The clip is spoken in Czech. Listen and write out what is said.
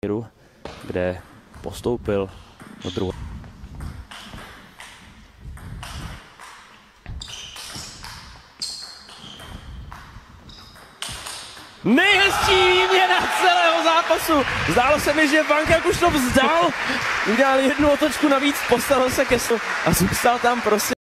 kde postoupil do druhé. Nejhezčí výměna celého zápasu. Zdálo se mi, že Vankák už to vzdal. Udělal jednu otočku navíc, postavil se ke a zůstal tam prostě.